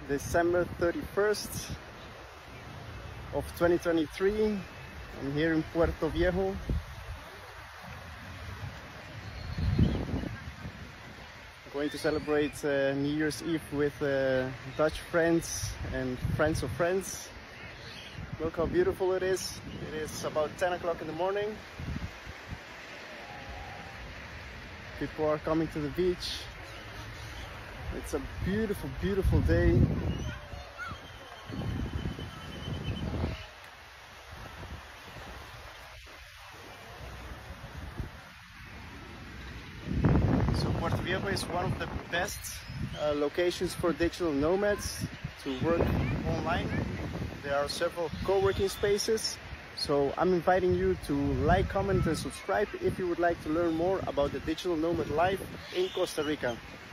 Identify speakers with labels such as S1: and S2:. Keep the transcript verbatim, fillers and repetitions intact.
S1: December thirty-first of twenty twenty-three. I'm here in Puerto Viejo. I'm going to celebrate uh, New Year's Eve with uh, Dutch friends and friends of friends. Look how beautiful it is. It is about ten o'clock in the morning. People are coming to the beach. It's a beautiful, beautiful day. So Puerto Viejo is one of the best uh, locations for digital nomads to work online. There are several co-working spaces. So I'm inviting you to like, comment and subscribe if you would like to learn more about the digital nomad life in Costa Rica.